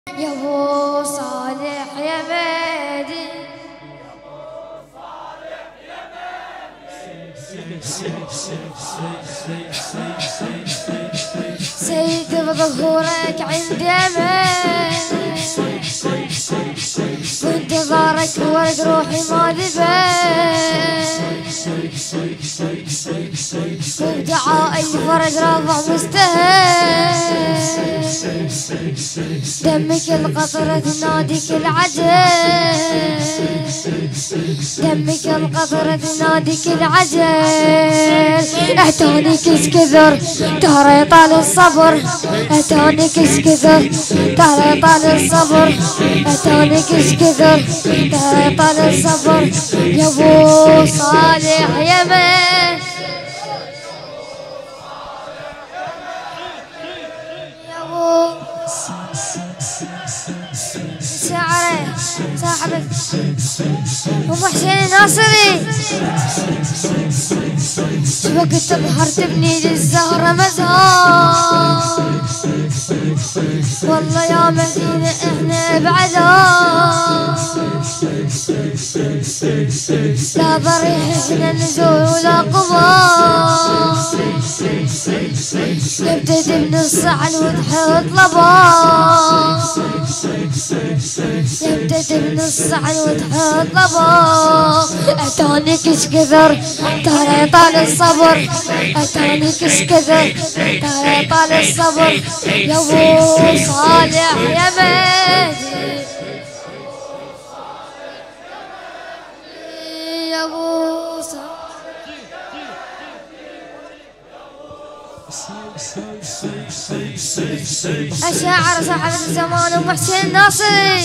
يا ابو صالح يا مهدي سيد بظهورك عند يمين وانتظارك ورد روحي ما ذبان وبدعائي فرج رافع مستهين دمك القطرة تناديك العجل دمك القطرة تناديك العجل اعتوني كش كثر ترى طال الصبر اعتوني كش كثر ترى طال الصبر اعتوني كش كثر ترى طال الصبر يا ابو صالح يا من يا ابو شعره صاحبك ابو حسين الناصري شبك تظهر تبني للزهرة مزهار والله يا مدينة احنا بعدها لا ضريح احنا نزول ولا قمار نبتدي من الصعن وتحط لبار نبتدي من الصعن وتحط لبار اتوني كش كثر ترى طال الصبر اتوني كش كثر ترى طال الصبر يا ابو صالح يا مهدي يا ابو صالح الشاعر صاحب الزمان ابو حسين الناصري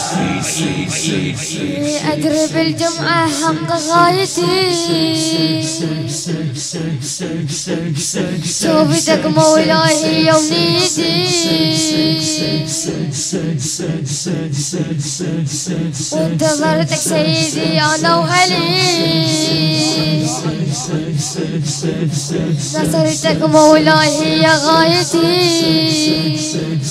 ادري بالجمعه حق غايتي شوفتك مولاي هي ونيتي وانتظرتك سيدي انا وهلي نصرتك مولاي هي غايتي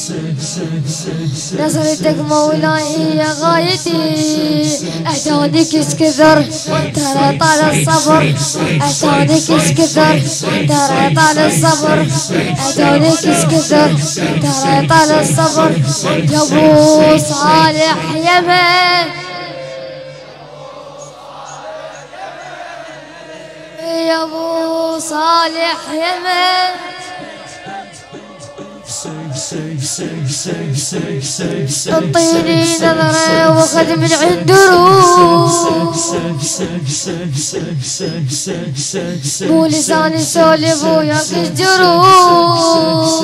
نصرتك مولاي هي غايتي اتوني كش كثر ترى طال الصبر اتوني كش كثر ترى طال الصبر اتوني كش كثر ترى طال الصبر يا ابو صالح يا من يا ابو صالح يا من اعطيني نظرة وخذ من عند روح مو لساني سولف وياك الجروح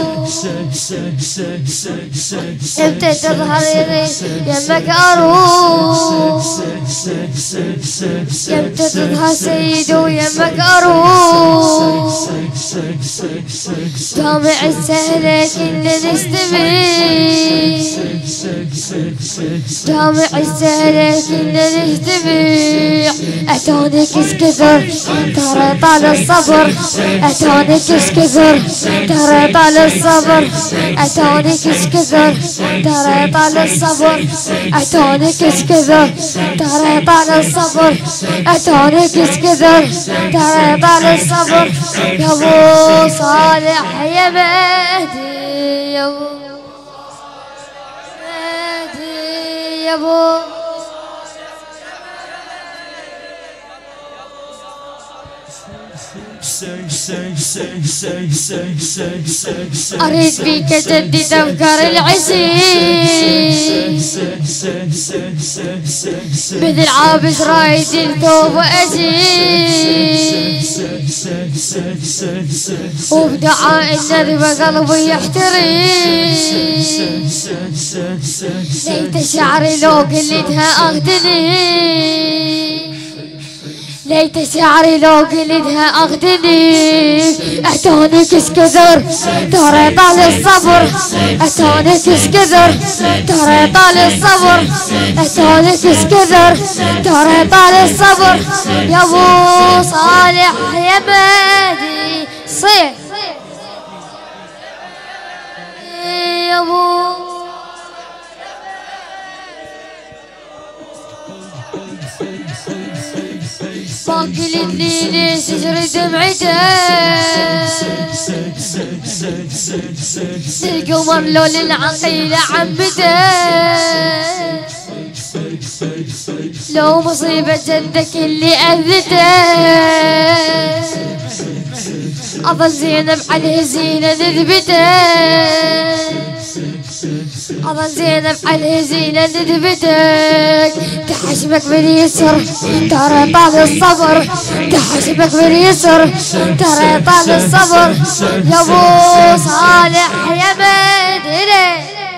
امتى تظهر يمك اروح امتى تظهر سيد ويمك اروح جامع السهلة كلنا نستمع جامع السهلة كلنا نستمع اتوني كش كثر ترى طال الصبر اتوني كش كثر ترى طال الصبر اتوني كش كثر ترى طال الصبر اتوني كش كثر ترى طال الصبر اتوني كش كثر ترى طال الصبر يا ابو صالح يا مهدي يا ابو مهدي يا ابو أريد بيك أجدد أفكار العزيز مثل عابس رايد الثوب وأزيز وبدعاء الندب قلبي يحتريز ليت شعري لو قلتها أغتني ليت شعري لو قلتها اغتني اتوني كش كثر ترى طال الصبر اتوني كش كثر ترى طال الصبر اتوني كش كثر ترى طال الصبر يا ابو صالح يا مهدي صيح يا ابو ما قلت لي ليش تجري دمعته للقمر لو للعقيلة عمته لو مصيبة جدك اللي أذته أظل زينب عليه زينة نذبته أظل زينب عليه زينة نذبتك تحشمك باليسر ترى طال الصبر تحشمك باليسر ترى طال الصبر يا ابو صالح يا مدينة